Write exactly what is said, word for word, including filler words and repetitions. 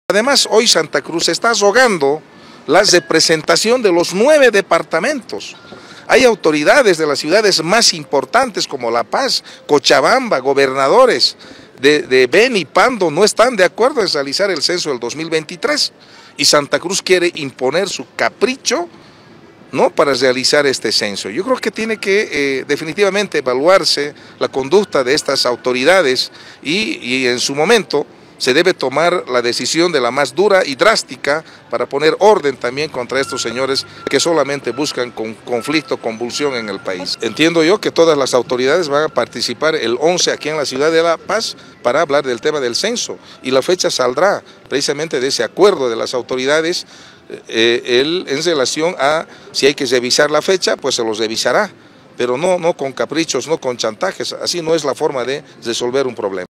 Además, hoy Santa Cruz está rogando la representación de los nueve departamentos. Hay autoridades de las ciudades más importantes como La Paz, Cochabamba, gobernadores de, de Beni y Pando no están de acuerdo en realizar el censo del dos mil veintitrés y Santa Cruz quiere imponer su capricho, ¿no?, para realizar este censo. Yo creo que tiene que eh, definitivamente evaluarse la conducta de estas autoridades y, y en su momento se debe tomar la decisión de la más dura y drástica para poner orden también contra estos señores que solamente buscan con conflicto, convulsión en el país. Entiendo yo que todas las autoridades van a participar el once aquí en la ciudad de La Paz para hablar del tema del censo y la fecha saldrá precisamente de ese acuerdo de las autoridades eh, el, en relación a si hay que revisar la fecha, pues se los revisará, pero no, no con caprichos, no con chantajes, así no es la forma de resolver un problema.